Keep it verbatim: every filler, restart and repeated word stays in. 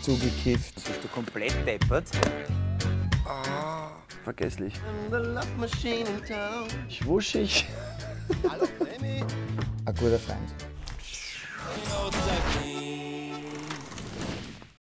zugekifft. Bist du komplett deppert? Vergesslich. Schwuschig. Ein guter Freund.